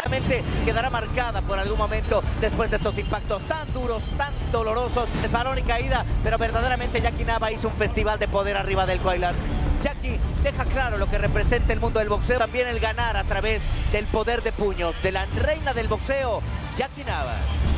quedará marcada por algún momento después de estos impactos tan duros, tan dolorosos. Es balón y caída, pero verdaderamente Jackie Nava hizo un festival de poder arriba del Coilar. Jackie deja claro lo que representa el mundo del boxeo, también el ganar a través del poder de puños de la reina del boxeo, Jackie Nava.